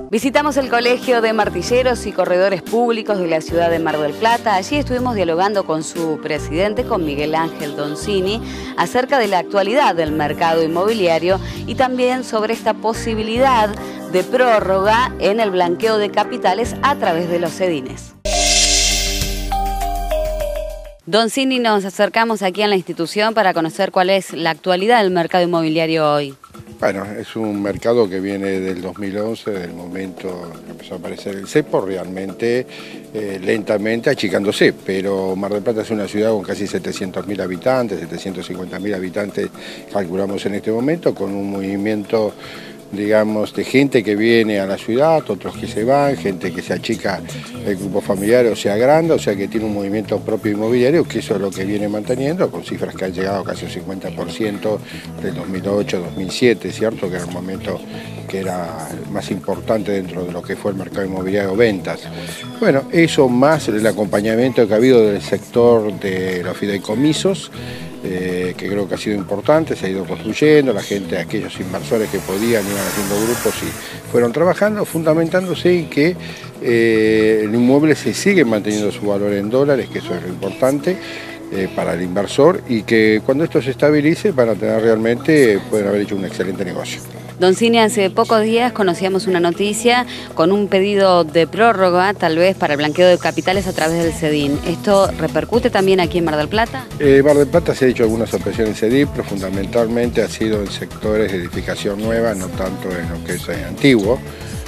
Visitamos el Colegio de Martilleros y Corredores Públicos de la ciudad de Mar del Plata. Allí estuvimos dialogando con su presidente, con Miguel Ángel Doncini, acerca de la actualidad del mercado inmobiliario y también sobre esta posibilidad de prórroga en el blanqueo de capitales a través de los cedines. Doncini, nos acercamos aquí a la institución para conocer cuál es la actualidad del mercado inmobiliario hoy. Bueno, es un mercado que viene del 2011, del momento que empezó a aparecer el cepo, realmente lentamente achicándose, pero Mar del Plata es una ciudad con casi 700.000 habitantes, 750.000 habitantes calculamos en este momento, con un movimiento, digamos, de gente que viene a la ciudad, otros que se van, gente que se achica el grupo familiar o se agranda, o sea que tiene un movimiento propio inmobiliario, que eso es lo que viene manteniendo, con cifras que han llegado casi al 50% del 2008, 2007, ¿cierto? Que era un momento que era el más importante dentro de lo que fue el mercado inmobiliario ventas. Bueno, eso más el acompañamiento que ha habido del sector de los fideicomisos, que creo que ha sido importante, se ha ido construyendo, la gente, aquellos inversores que podían, iban haciendo grupos y fueron trabajando, fundamentándose en que el inmueble se sigue manteniendo su valor en dólares, que eso es lo importante para el inversor, y que cuando esto se estabilice van a tener realmente, pueden haber hecho un excelente negocio. Doncini, hace pocos días conocíamos una noticia con un pedido de prórroga, tal vez para el blanqueo de capitales a través del CEDIN. ¿Esto repercute también aquí en Mar del Plata? Mar del Plata se ha hecho algunas operaciones CEDIN, pero fundamentalmente ha sido en sectores de edificación nueva, no tanto en lo que es antiguo.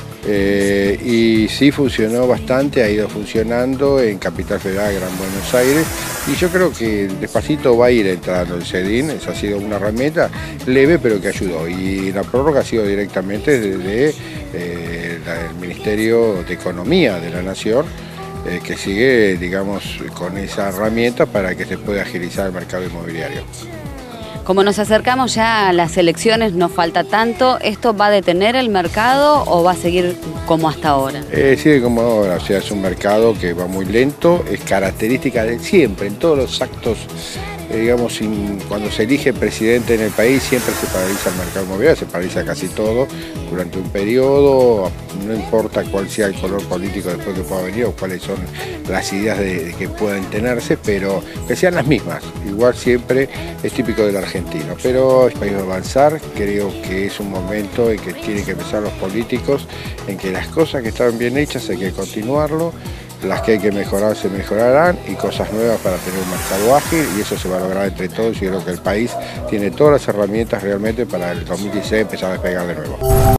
Y sí funcionó bastante, ha ido funcionando en Capital Federal, Gran Buenos Aires, y yo creo que despacito va a ir entrando el CEDIN. Esa ha sido una herramienta leve pero que ayudó, y la prórroga ha sido directamente desde el Ministerio de Economía de la Nación, que sigue, digamos, con esa herramienta para que se pueda agilizar el mercado inmobiliario. Como nos acercamos ya a las elecciones, no falta tanto, ¿esto va a detener el mercado o va a seguir como hasta ahora? Sigue como ahora, o sea, es un mercado que va muy lento, es característica de siempre, en todos los actos, digamos, cuando se elige presidente en el país siempre se paraliza el mercado inmobiliario, se paraliza casi todo durante un periodo, no importa cuál sea el color político después que pueda venir o cuáles son las ideas que puedan tenerse, pero que sean las mismas. Igual siempre es típico del argentino, pero el país va a avanzar. Creo que es un momento en que tienen que empezar los políticos, en que las cosas que estaban bien hechas hay que continuarlo, las que hay que mejorar se mejorarán, y cosas nuevas para tener un mercado ágil, y eso se va a lograr entre todos. Y creo que el país tiene todas las herramientas realmente para el 2016 empezar a despegar de nuevo.